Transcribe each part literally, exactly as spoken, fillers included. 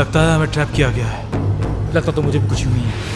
लगता है हमें ट्रैप किया गया है। लगता तो मुझे भी कुछ हुई है।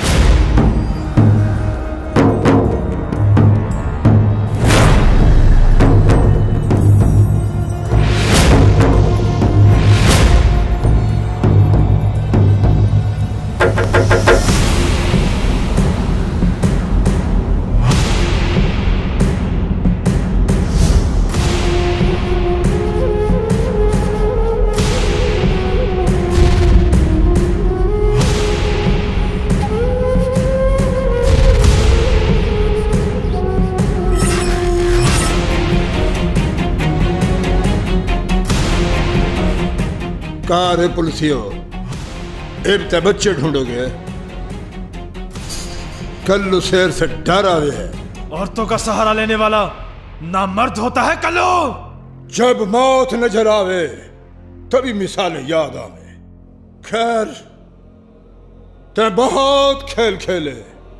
कहाँ रे पुलिसियो, इब्ते बच्चे ढूंढोगे? कल्लू शेर से डर आवे है। औरतों का सहारा लेने वाला ना मर्द होता है कल्लू। जब मौत नजर आवे तभी मिसालें याद आवे। खैर, ते बहुत खेल खेले,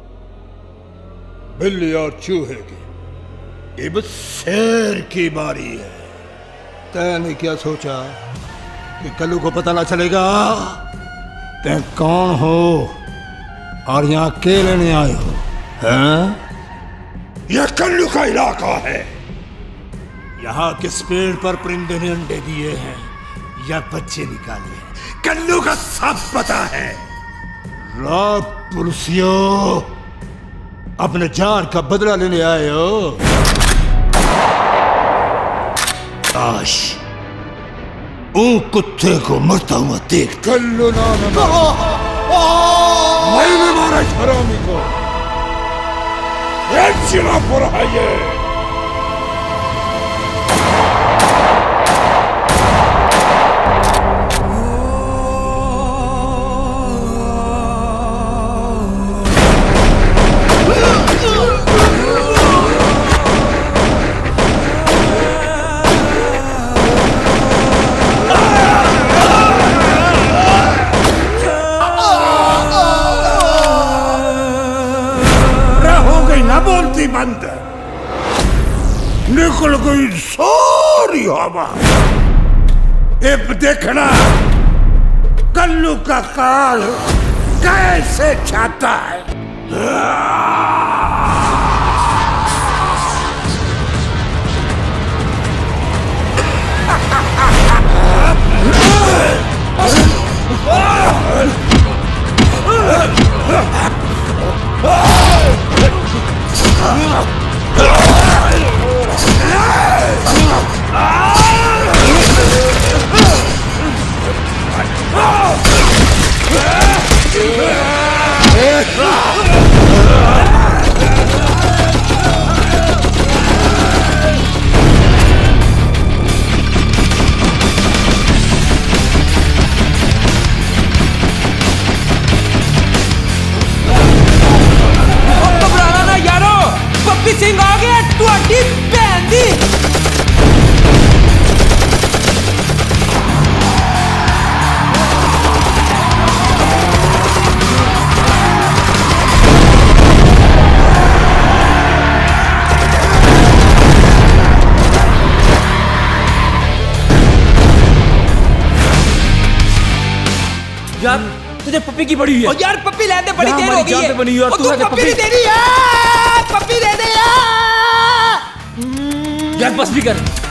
बिल्ली और चूहे की, अब शेर की बारी है। तैने क्या सोचा कि कल्लू को पता ना चलेगा ते कौन हो और यहाँ के लेने आए हो? हैं? यह कल्लू का इलाका है। यहाँ किस पेड़ पर परिंदे ने अंडे दिए हैं या बच्चे निकाले हैं, कल्लू का सब पता है। रात पुलिसियो, अपने जान का बदला लेने आए हो? काश ओ कुत्ते को मरता हुआ देख। कल्लू नाम मैंने मारा इस हरामी को। ये चिलापुर है ये। बोलती बंद, निकल गई सारी हवा। अब देखना कल्लू का काल कैसे छाता है। सिंह आ गया ट्वेंटी पैंती। यार तुझे पप्पी की बड़ी हुई है। और यार पप्पी लेने बड़ी देर हो गई है। बनी और तू पप्पी नहीं दे रही है। पप्पी दे दे यार। यार बस भी कर।